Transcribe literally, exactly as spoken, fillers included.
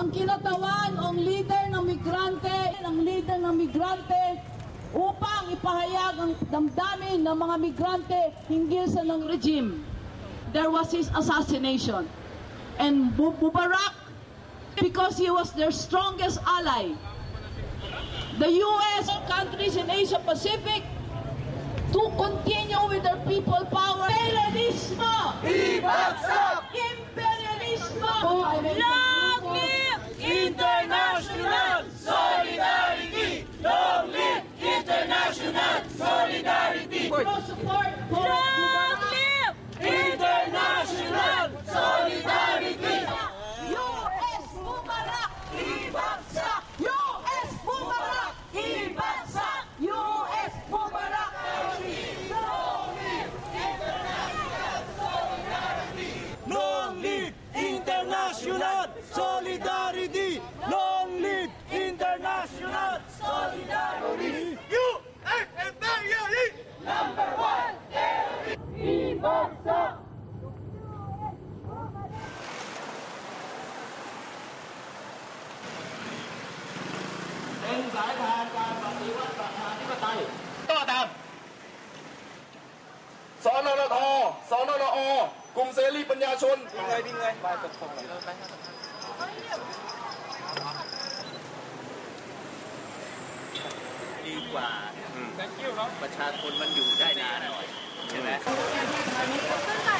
ang kinatawan ang leader ng migrante, ang leader ng migrante upang ipahayag ang damdamin ng mga migrante hinggil sa ng regime. There was his assassination. And Mubarak, because he was their strongest ally, the U S countries in Asia Pacific to continue with their people power. Imperialismo! Ibagsak! Imperialismo! Long live international solidarity! Long live international solidarity! No support for Long live international solidarity! U S Mubarak! Ibagsak! U S Mubarak! Ibagsak! U S Mubarak! Long live international solidarity! Long live international solidarity! U S imperialist! Number one! Ibagsak!เป็นสายทานการปฏิวัติประชาธิปไตยต่อตามสนนทสนนอกลุ่มเสรีปัญญาชนวิ่งเลยวิ่งเลยไปตรงๆดีกว่าประชาชนมันอยู่ได้นานหน่อยใช่ไหม